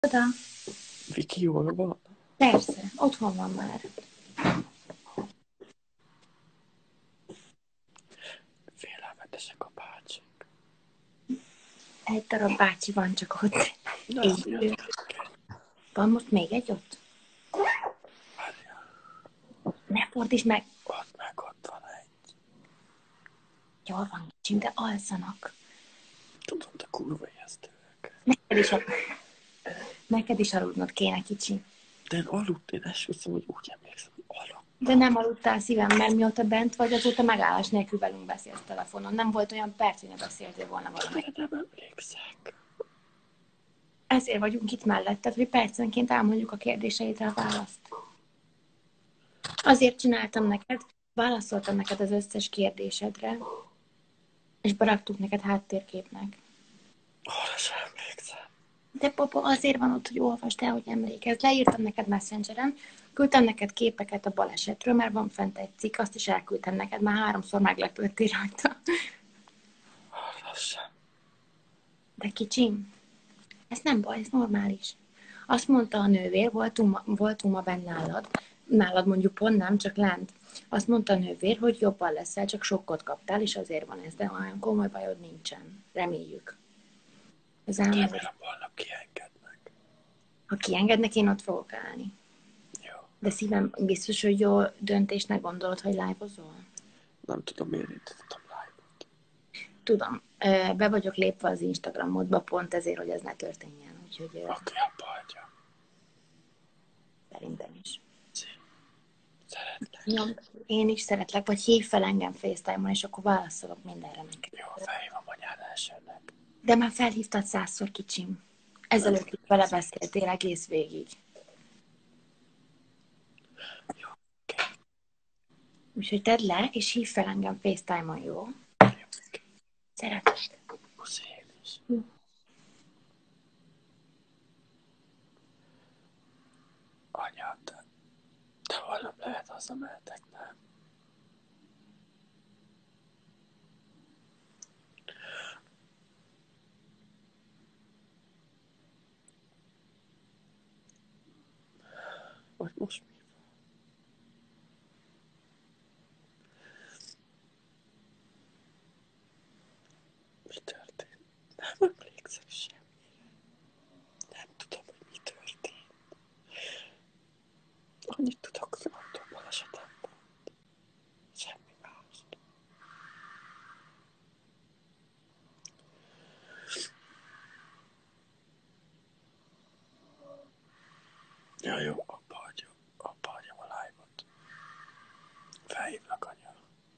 Oda. Viki jól van? Persze, otthon van már. Félelmetesek a bácsik. Egy darab bácsi van csak ott. Nem, Van most még egy ott? várjál. Ne fordítsd meg. Ott van egy. Jól van, kicsim, de alszanak. Tudom, de kurva ijesztőek. Neked is aludnod kéne, kicsi. De én aludtam, én esküszöm, hogy úgy emlékszem, hogy aludtam. De nem aludtál szívem, mert mióta bent vagy, azóta megállás nélkül velünk beszélsz telefonon. Nem volt olyan perc, hogy ne beszéltél volna valami. De nem emlékszek. Ezért vagyunk itt melletted, hogy percenként elmondjuk a kérdéseidre a választ. Azért csináltam neked, válaszoltam neked az összes kérdésedre, és beraktuk neked háttérképnek. Arra sem emlékszem. De papa, azért van ott, hogy olvasd el, hogy emlékezz. Leírtam neked Messengeren, küldtem neked képeket a balesetről, mert van fent egy cikk, azt is elküldtem neked, már 3-szor meglepődtél rajta. Arra sem. De kicsim, ez nem baj, ez normális. Azt mondta a nővér, voltunk ma benn nálad mondjuk pont nem, csak lent. Azt mondta a nővér, hogy jobban leszel, csak sokkot kaptál, és azért van ez, de olyan komoly bajod nincsen. Reméljük. Remélem, holnap kiengednek. Ha kiengednek, én ott fogok állni. Jó. De szívem, biztos, hogy jó döntésnek gondolod, hogy live-ozol? Nem tudom, miért indítottam live-ot. Tudom. Be vagyok lépve az Instagramodba pont ezért, hogy ez ne történjen. Úgyhogy Oké, abba hagyja. szerintem is. Szeretlek. Jó, én is szeretlek, vagy hívj fel engem FaceTime-on, és akkor válaszolok mindenre neked. Jó, felhívom anyád elsőnek. De már felhívtad 100-szor, kicsim. Ezelőtt is vele beszéltél egész végig. Jó, oké. Úgyhogy tedd le, és hívj fel engem FaceTime-on, jó? Jó, oké. Szeretlek. Puszi én is. Anya, de holnap lehet hazamehetek, nem? Vagy most mi van? Mi történt? Nem emlékszek semmire. Nem tudom, hogy mi történt. Annyit tudok, hogy attól balesetem volt. Semmi más. Ja, jó, abba hagyom a live-ot. Felhívlak, anya.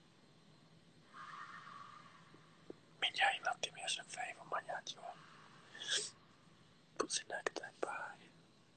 Mindjárt hívlak, Timi, és felhívom anyát, jó? Puszi nektek, bye.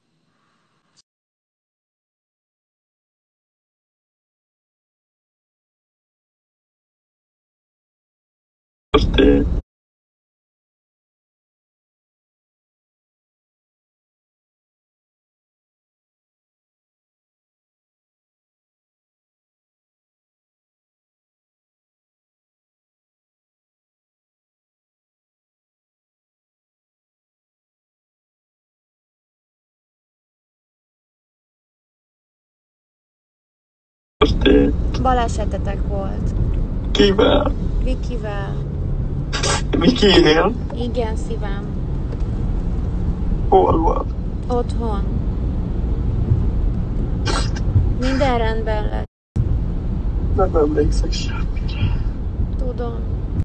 Balesetetek volt. Kivel? Vikivel. Vikinél? Igen, szívem. Hol van? Otthon. Minden rendben lesz. Nem emlékszek semmire. Tudom.